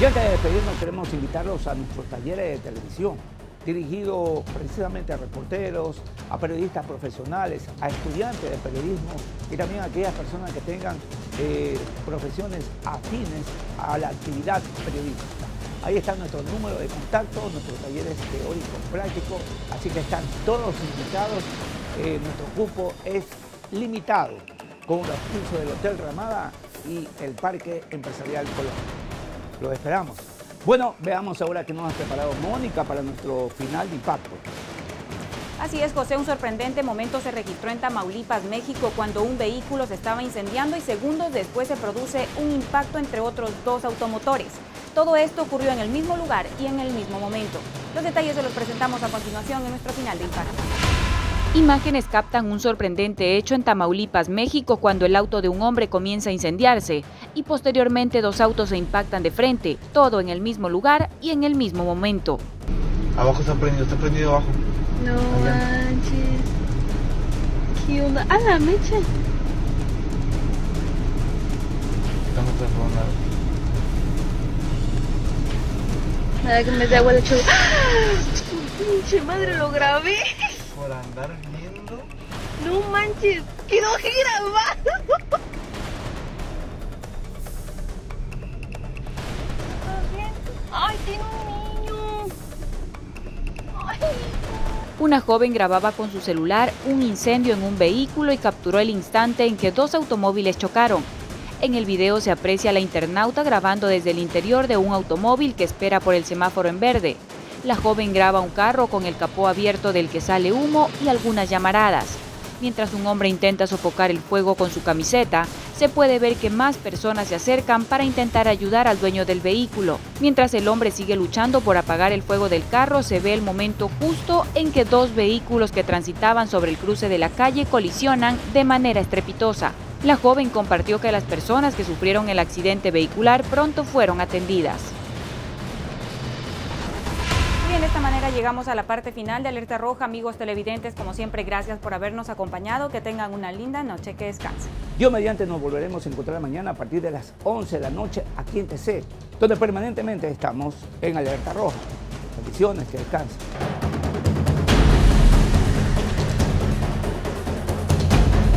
Y antes de despedirnos, queremos invitarlos a nuestros talleres de televisión, dirigido precisamente a reporteros, a periodistas profesionales, a estudiantes de periodismo y también a aquellas personas que tengan profesiones afines a la actividad periodística. Ahí está nuestro número de contacto, nuestros talleres teóricos prácticos, así que están todos invitados. Nuestro cupo es limitado con el auspicio del Hotel Ramada y el Parque Empresarial Colón. Los esperamos. Bueno, veamos ahora qué nos ha preparado Mónica para nuestro final de impacto. Así es, José, un sorprendente momento se registró en Tamaulipas, México, cuando un vehículo se estaba incendiando y segundos después se produce un impacto entre otros dos automotores. Todo esto ocurrió en el mismo lugar y en el mismo momento. Los detalles se los presentamos a continuación en nuestro final de impacto. Imágenes captan un sorprendente hecho en Tamaulipas, México, cuando el auto de un hombre comienza a incendiarse y posteriormente dos autos se impactan de frente, todo en el mismo lugar y en el mismo momento. Abajo está prendido abajo. No manches. ¿Qué onda? ¡Ah, la mecha! Estamos transformados. Nada que me dé agua de chulo. ¡Pinche madre, lo grabé! Por andar viendo. No manches, quedó grabado. Ay, tiene un niño. Ay. Una joven grababa con su celular un incendio en un vehículo y capturó el instante en que dos automóviles chocaron. En el video se aprecia a la internauta grabando desde el interior de un automóvil que espera por el semáforo en verde. La joven graba un carro con el capó abierto del que sale humo y algunas llamaradas. Mientras un hombre intenta sofocar el fuego con su camiseta, se puede ver que más personas se acercan para intentar ayudar al dueño del vehículo. Mientras el hombre sigue luchando por apagar el fuego del carro, se ve el momento justo en que dos vehículos que transitaban sobre el cruce de la calle colisionan de manera estrepitosa. La joven compartió que las personas que sufrieron el accidente vehicular pronto fueron atendidas. De esta manera llegamos a la parte final de Alerta Roja. Amigos televidentes, como siempre, gracias por habernos acompañado. Que tengan una linda noche, que descansen. Dios mediante, nos volveremos a encontrar mañana a partir de las 11 de la noche aquí en TC, donde permanentemente estamos en Alerta Roja. Bendiciones, que descansen.